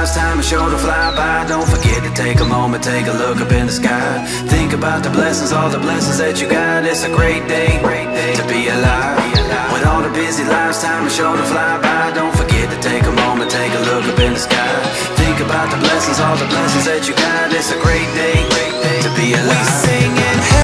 life's time is sure to fly by. Don't forget to take a moment, take a look up in the sky. Think about the blessings, all the blessings that you got. It's a great day to be alive. With all the busy lives, time is sure to fly by. Don't forget to take a moment, take a look up in the sky. Think about the blessings, all the blessings that you got. It's a great day to be alive. We sing